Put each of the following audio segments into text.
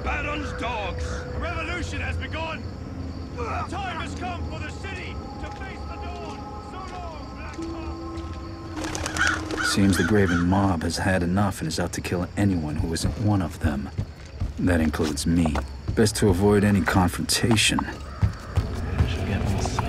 Baron's dogs! A revolution has begun! The time has come for the city to face the dawn! So long, Black Top! Seems the Graven mob has had enough and is out to kill anyone who isn't one of them. That includes me. Best to avoid any confrontation. I should get more sleep.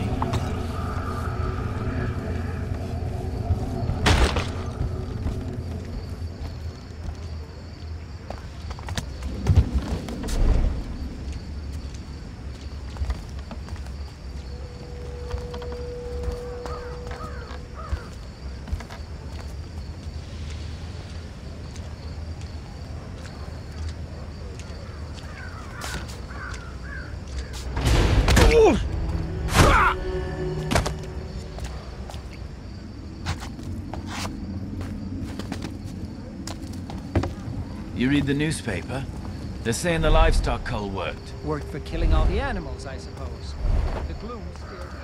You read the newspaper? They're saying the livestock cull worked. Worked for killing all the animals, I suppose. The gloom's still here.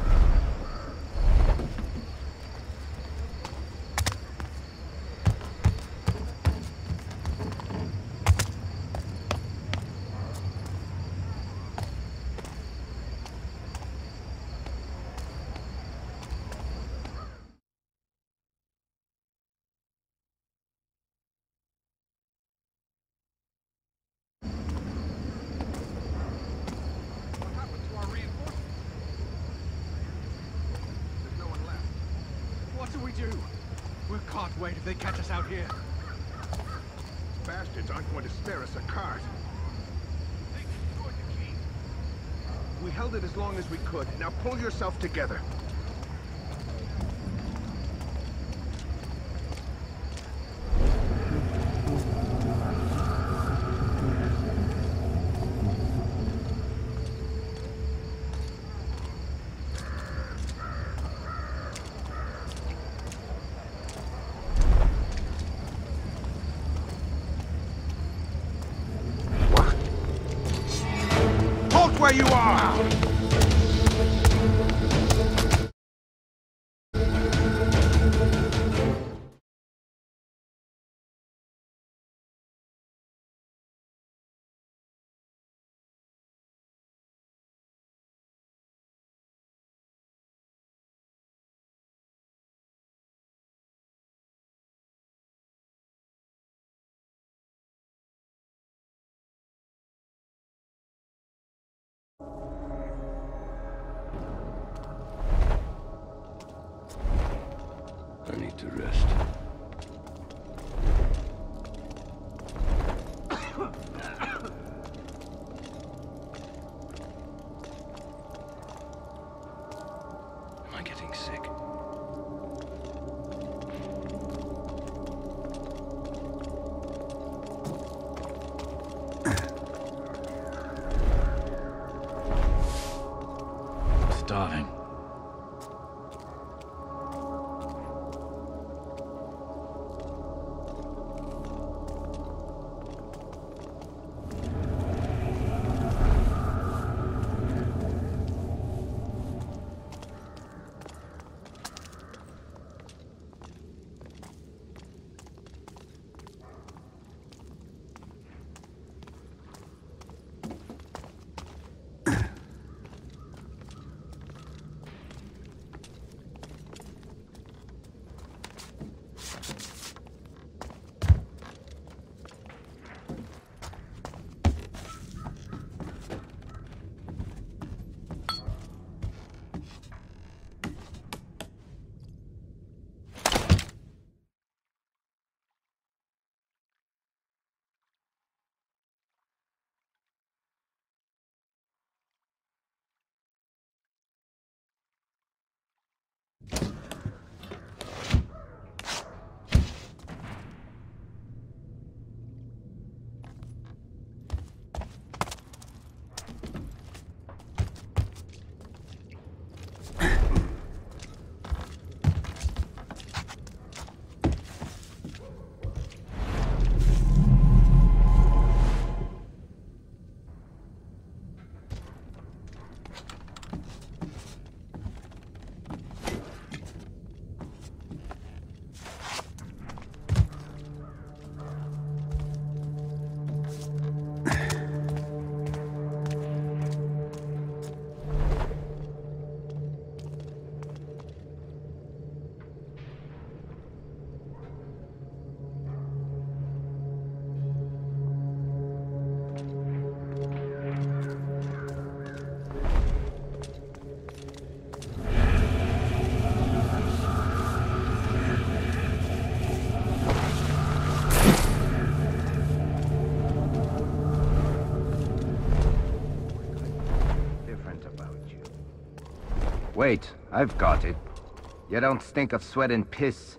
What do we do? We can't wait if they catch us out here. Bastards aren't going to spare us a cart. We held it as long as we could. Now pull yourself together. Halt where you are! I need to rest. Am I getting sick? Starving. Wait, I've got it. You don't stink of sweat and piss.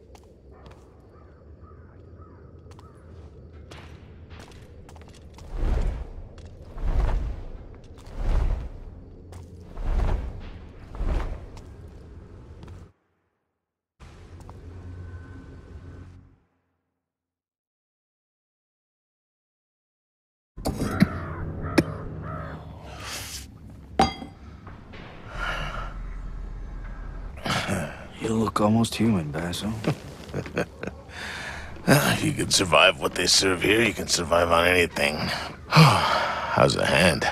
You look almost human, Basil. You can survive what they serve here, you can survive on anything. How's the hand?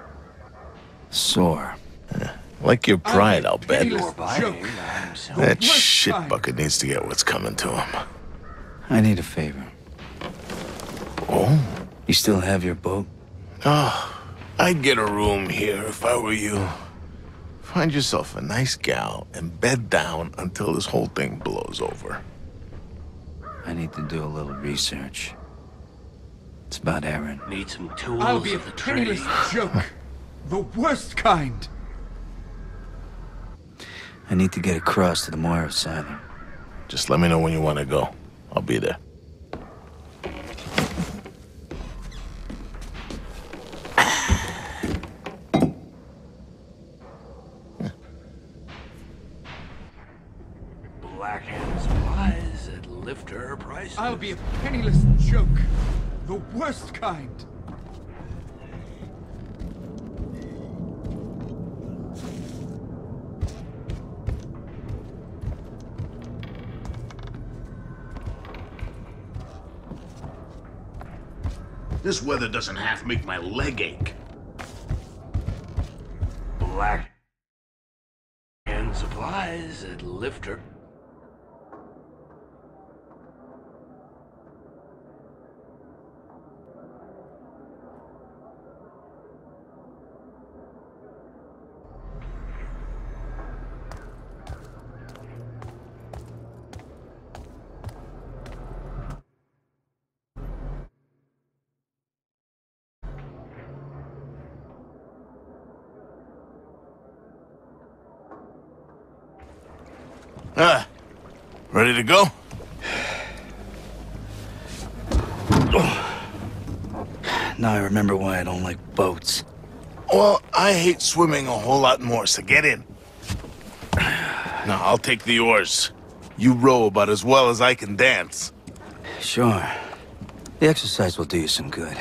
Sore. Like your pride, I'll bet. Joke. That shit bucket needs to get what's coming to him. I need a favor. Oh? You still have your boat? Oh, I'd get a room here if I were you. Find yourself a nice gal and bed down until this whole thing blows over. I need to do a little research. It's about Erin. Need some tools. I'll be a of the trade. penniless joke. The worst kind. I need to get across to the Moira Asylum. Just let me know when you want to go. I'll be there. Black Hand supplies at lifter prices. I'll be a penniless joke. The worst kind. This weather doesn't half make my leg ache. Black Hand supplies at lifter. Ready to go? Now I remember why I don't like boats. Well, I hate swimming a whole lot more, so get in. Now, I'll take the oars. You row about as well as I can dance. Sure. The exercise will do you some good.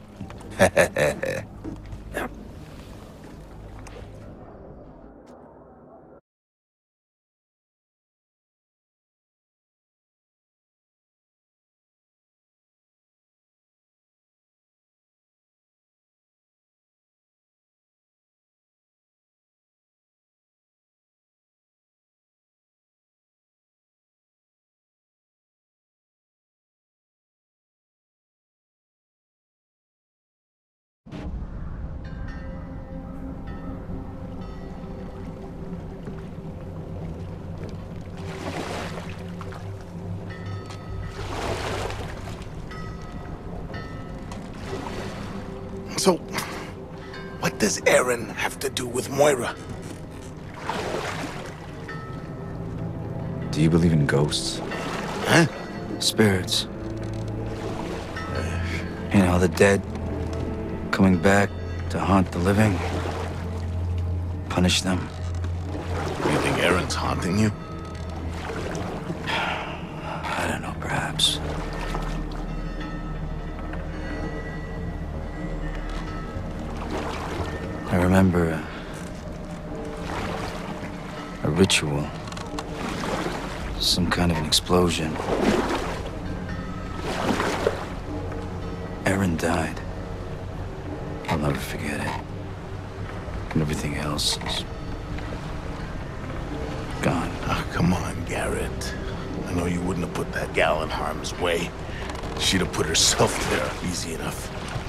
So, what does Erin have to do with Moira? Do you believe in ghosts? Huh? Spirits. You know, the dead coming back to haunt the living, punish them. You think Erin's haunting you? I don't know, perhaps. I remember a ritual. Some kind of an explosion. Erin died. I'll never forget it. And everything else is gone. Oh, come on, Garrett. I know you wouldn't have put that gal in harm's way. She'd have put herself there easy enough.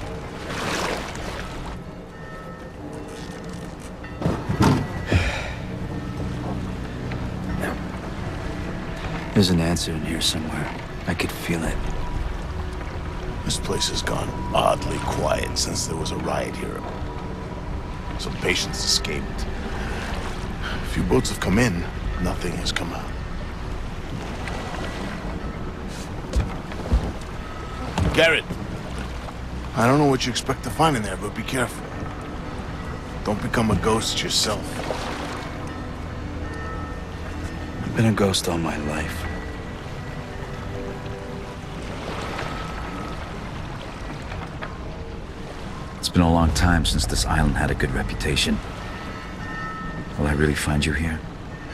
There's an answer in here somewhere. I could feel it. This place has gone oddly quiet since there was a riot here. Some patients escaped. few boats have come in, nothing has come out. Garrett, I don't know what you expect to find in there, but be careful. Don't become a ghost yourself. I've been a ghost all my life. It's been a long time since this island had a good reputation. Will I really find you here?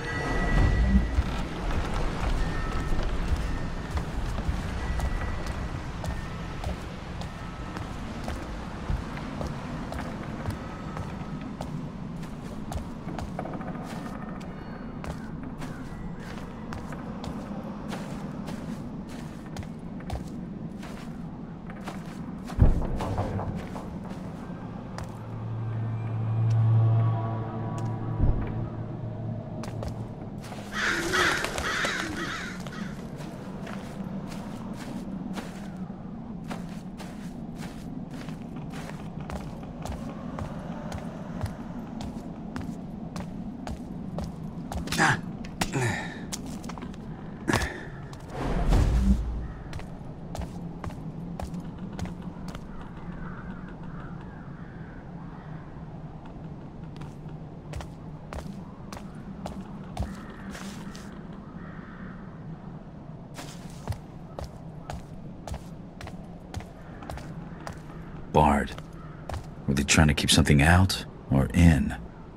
Barred. Were they trying to keep something out or in?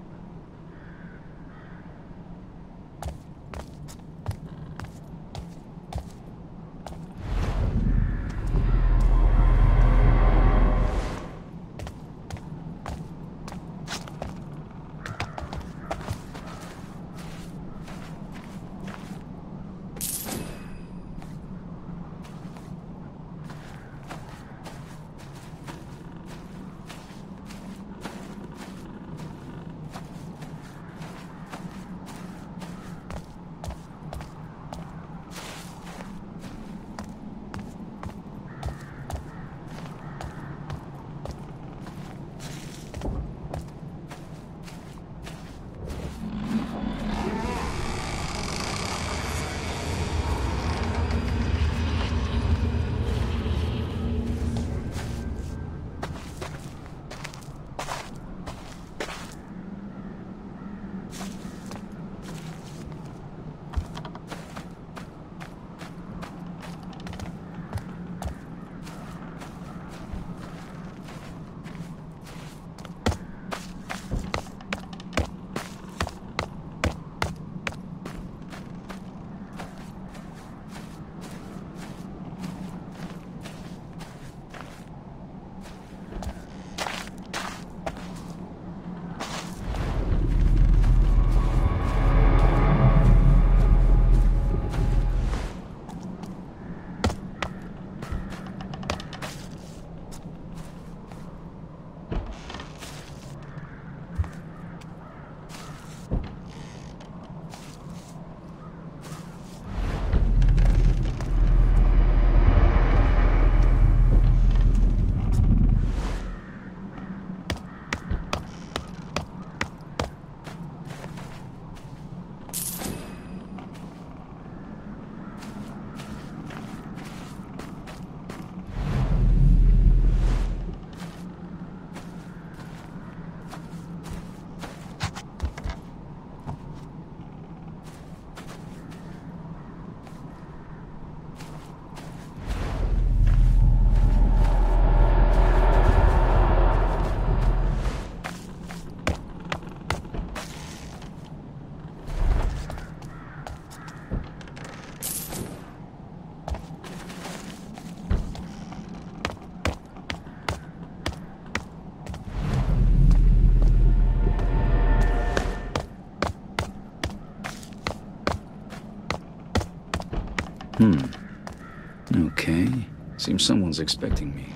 Okay. Seems someone's expecting me.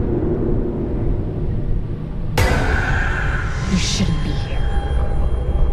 You shouldn't be here.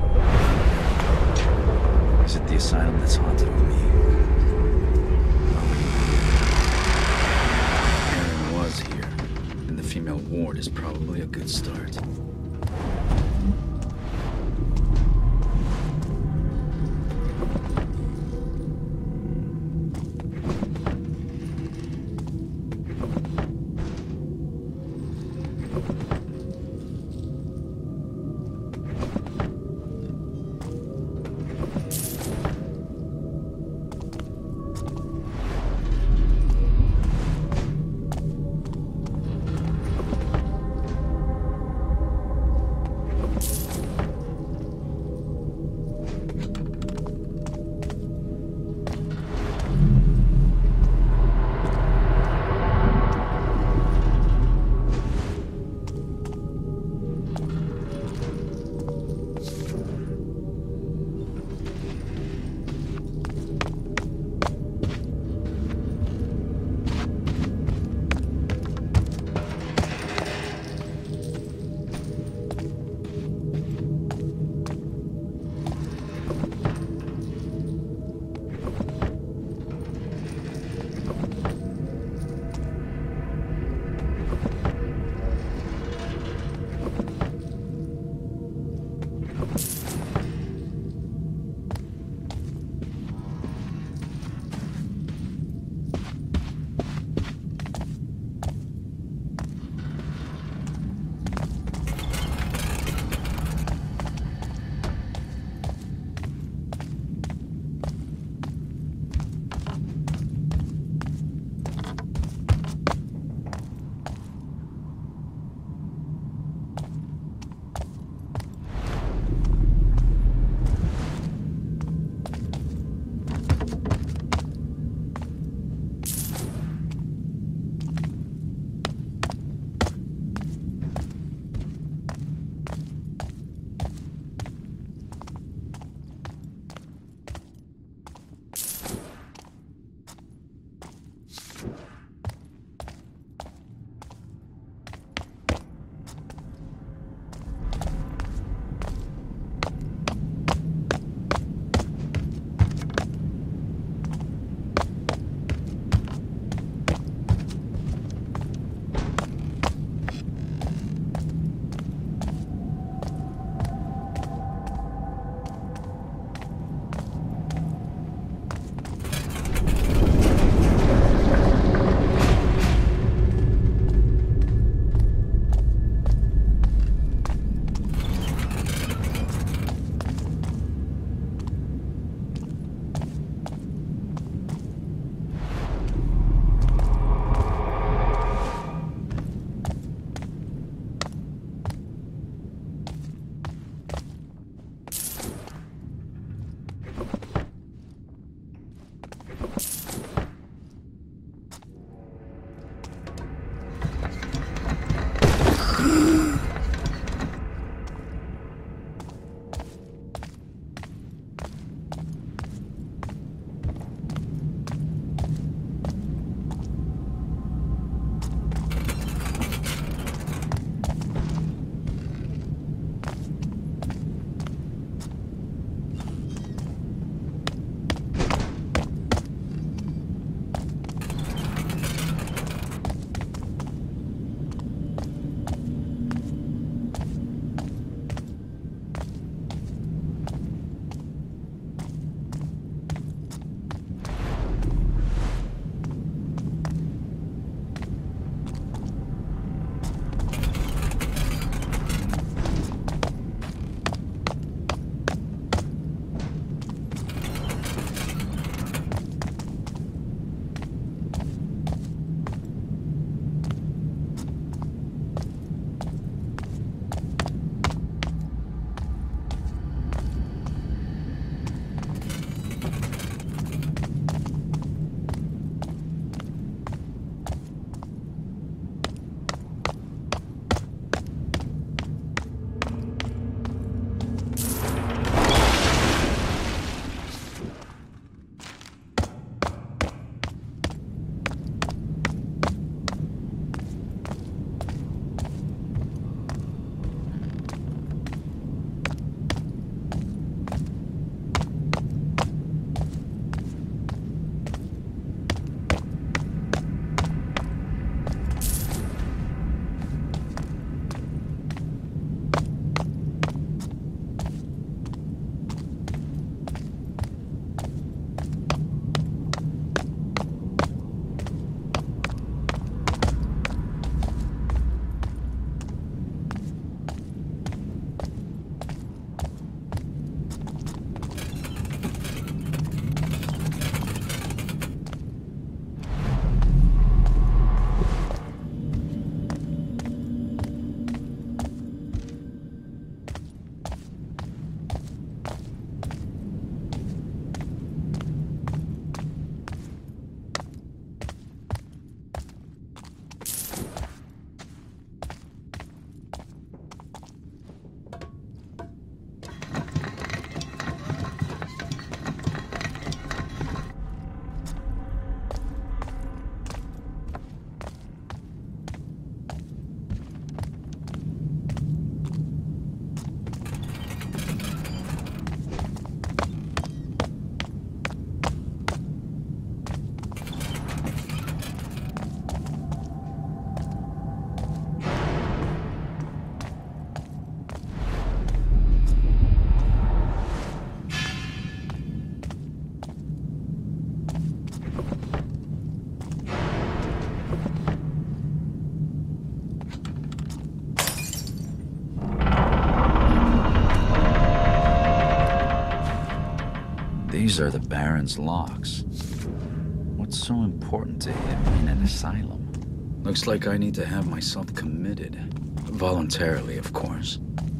These are the Baron's locks. What's so important to him in an asylum? Looks like I need to have myself committed. Voluntarily, of course.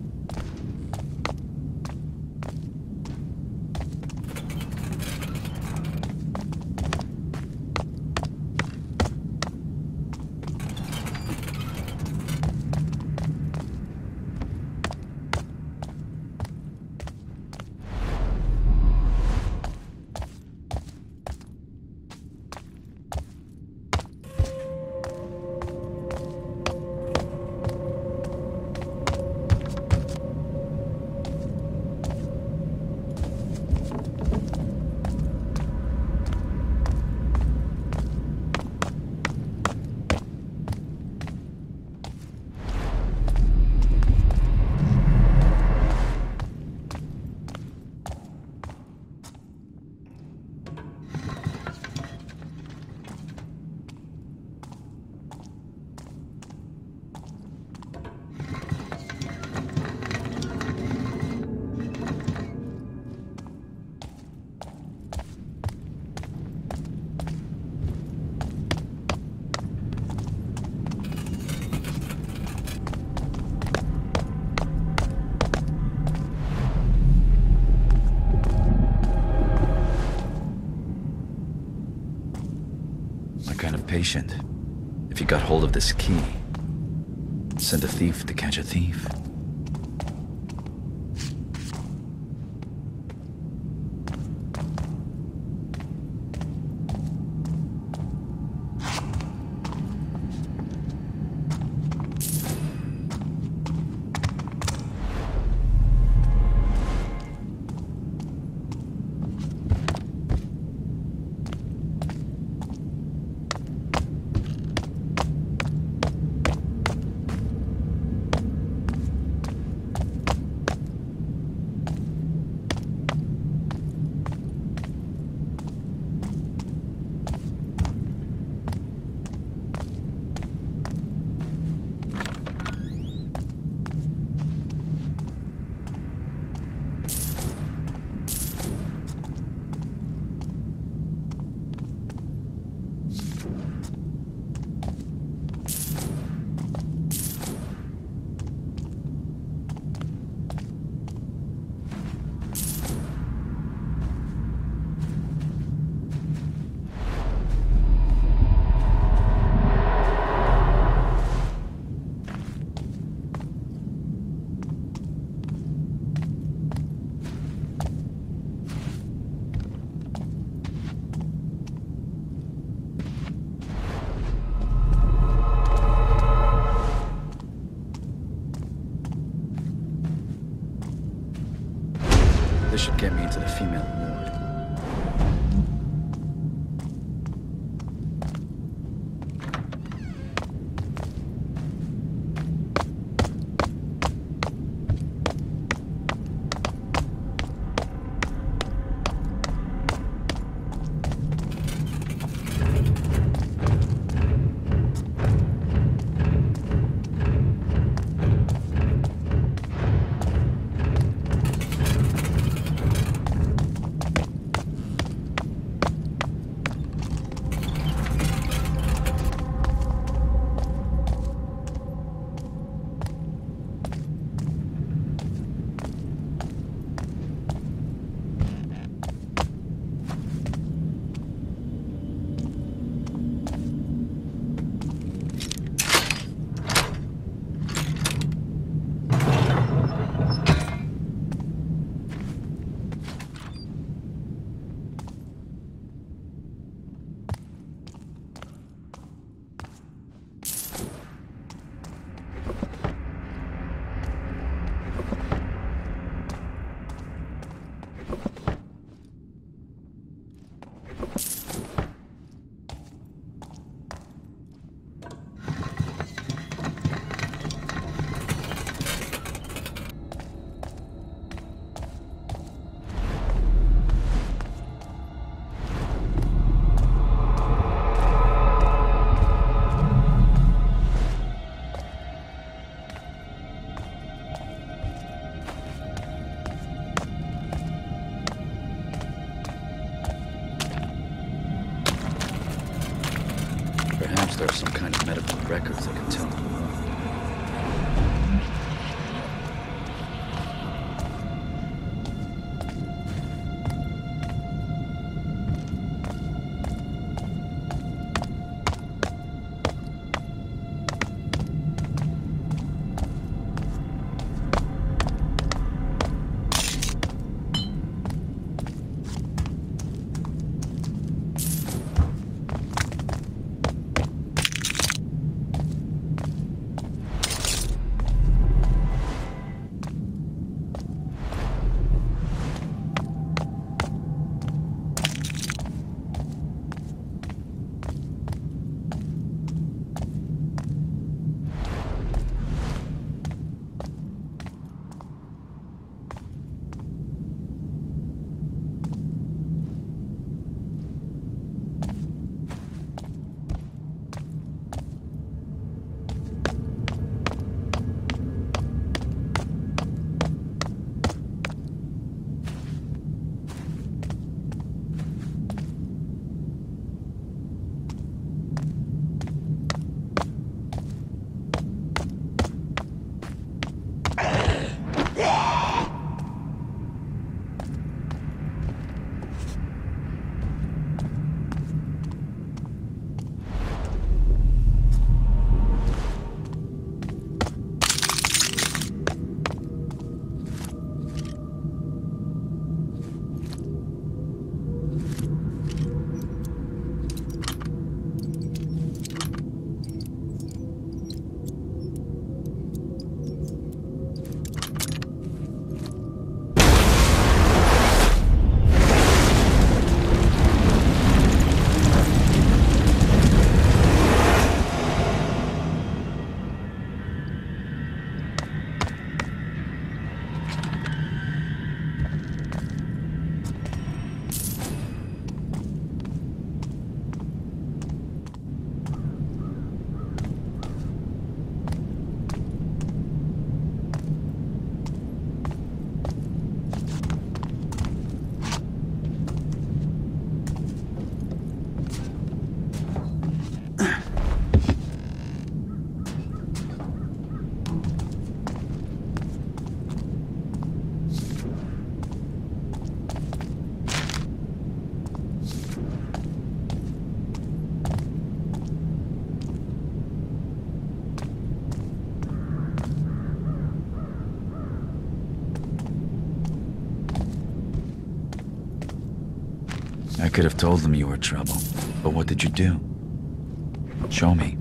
Patient. If you got hold of this key, send a thief to catch a thief. This should get me into the female ward. records that could tell me more. I could have told them you were trouble, but what did you do? Show me.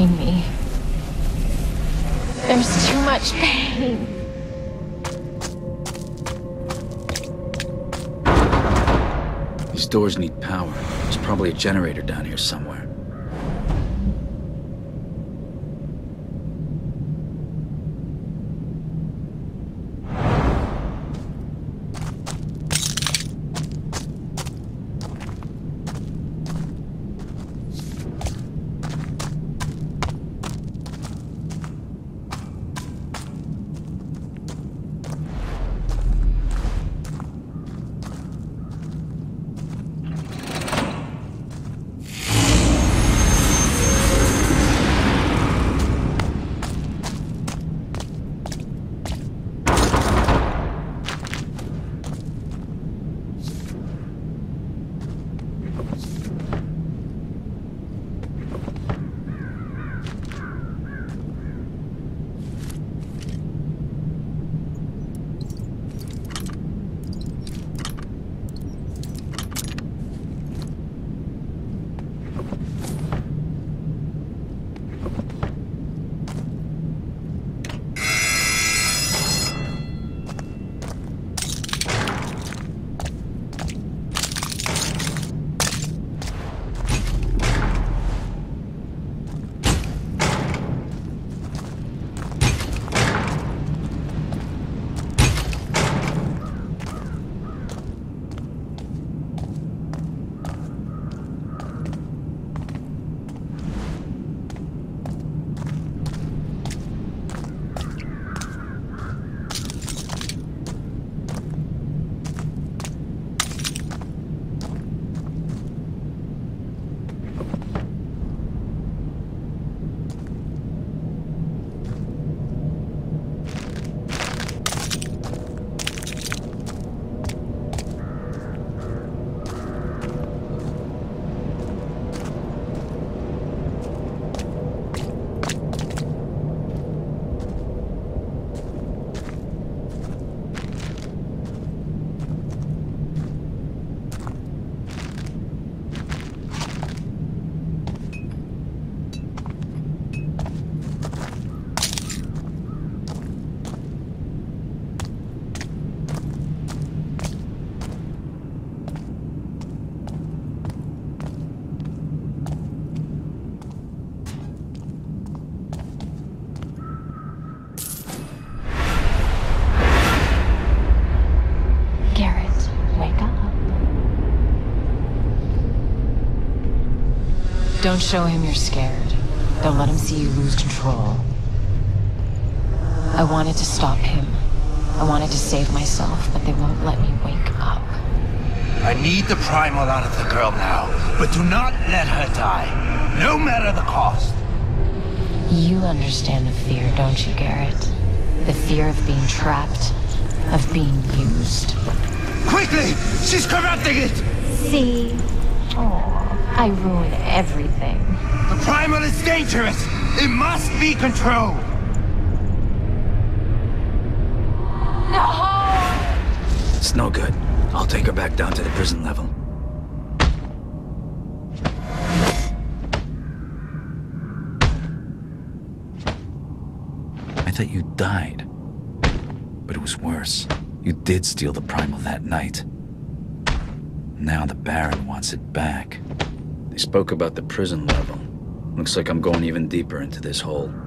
between me. There's too much pain. These doors need power. There's probably a generator down here somewhere. Don't show him you're scared. Don't let him see you lose control. I wanted to stop him. I wanted to save myself, but they won't let me wake up. I need the primal out of the girl now, but do not let her die, no matter the cost. You understand the fear, don't you, Garrett? The fear of being trapped, of being used. Quickly! She's corrupting it! See? Oh, I ruin everything. The primal is dangerous! It must be controlled! No! It's no good. I'll take her back down to the prison level. I thought you died. But it was worse. You did steal the primal that night. Now the Baron wants it back. They spoke about the prison level. Looks like I'm going even deeper into this hole.